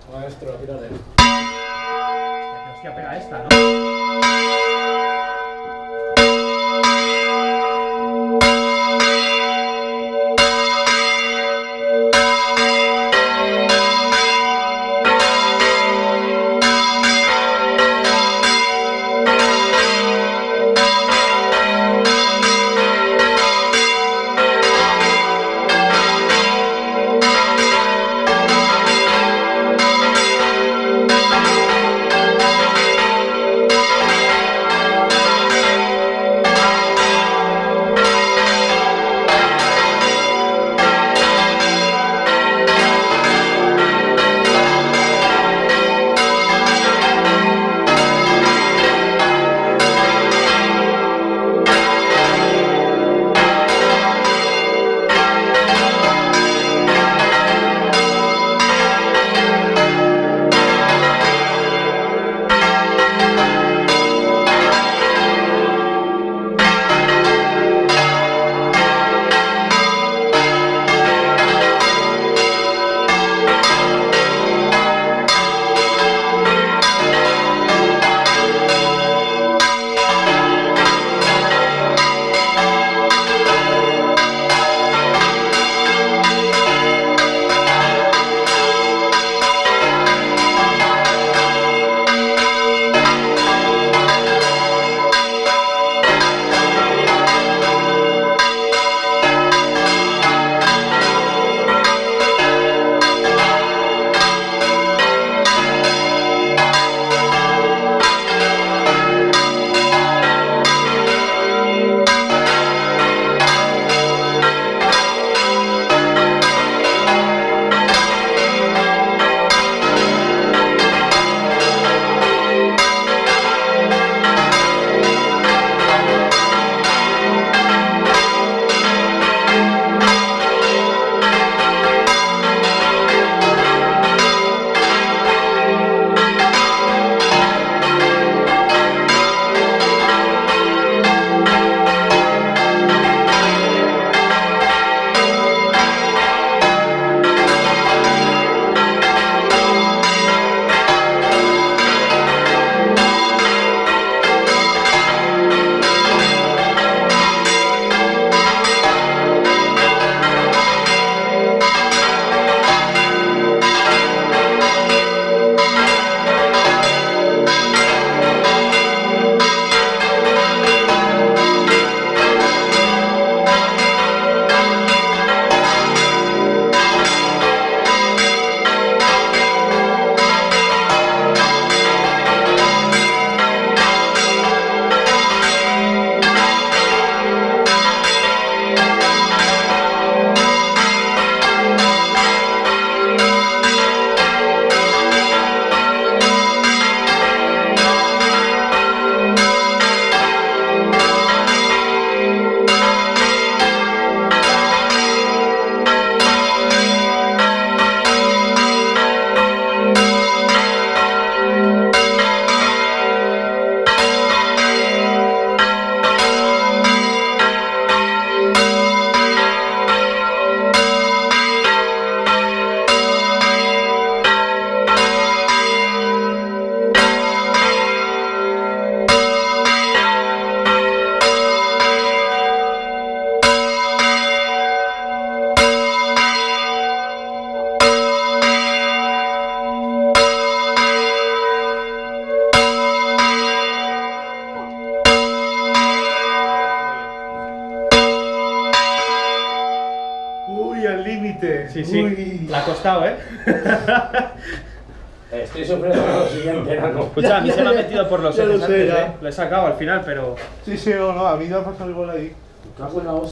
Maestro, tírale. Hostia, pega esta, ¿no? Uy, al límite. Sí, sí. Uy. La ha costado, ¿eh? Estoy sufriendo lo siguiente, ¿no? Escucha, a mí se me ha metido por los Ya lo ojos sé, antes, ya. ¿eh? Lo he sacado al final, pero... Sí, sí, o no, a mí me ha pasado igual ahí. Cago en la hostia.